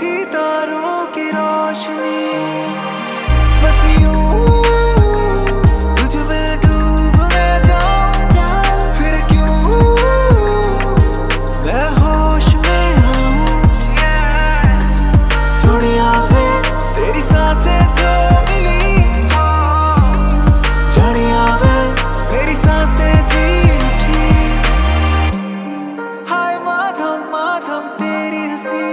थी तारों की रोशनी, बस यूं तुझ में डूब मैं जाऊं, फिर क्यों मैं होश में आऊं। सुनिया वे तेरी सांसें जो मिली, जानिया वे मेरी सांसें जी उठी। हाय माधम माधम तेरी हंसी,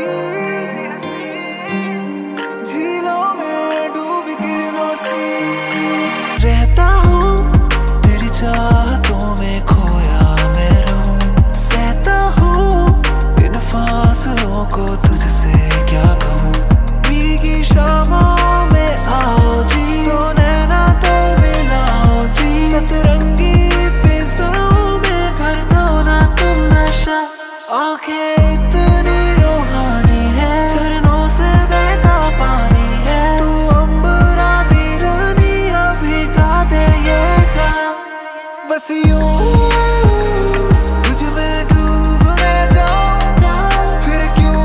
झीलों में डूबी किरणों सी। रहता हूँ तेरी चाहतों में खोया मैं रहूं, सहता हूँ इन फासलों को तुझसे क्या कहूँ। भीगी शामों में आओ जी, तो नैना तो मिलाओ जी, सतरंगी फिजाओं में भर दो ना तुम नशा। आंखें इतनी रूहानी है, झरनों से बहता पानी है, तू अंबरा दी रानी अभी गा दे ये जहां। बस यूं तुझ में डूब मैं जाऊं, फिर क्यों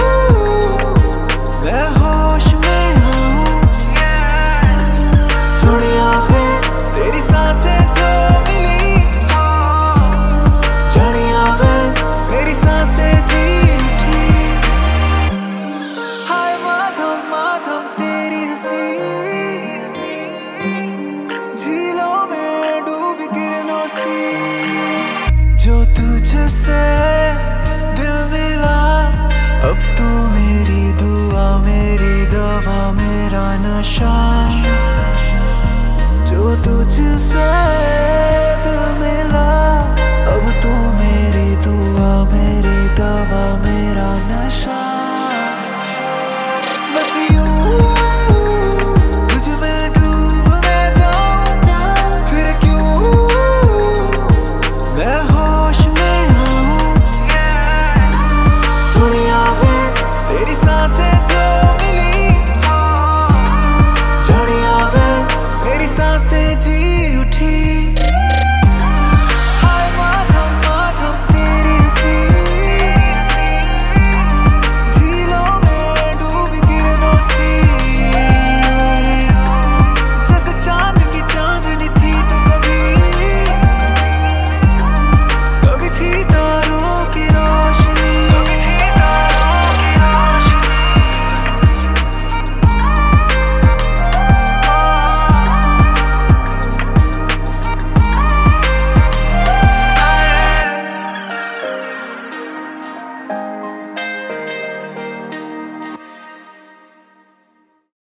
मैं होश में आऊं। सुनिया वे तेरी सांसें जो मिली, जानिया वे मेरी सांसें जी उठी। हाय माधम माधम तेरी हंसी, झीलों में डूबी किरणों सी। जो तुझसे दिल मिला, अब तू मेरी दुआ मेरी दवा मेरा नशा। जो तुझसे दिल मिला, अब तू मेरी दुआ मेरी दवा मेरा नशा।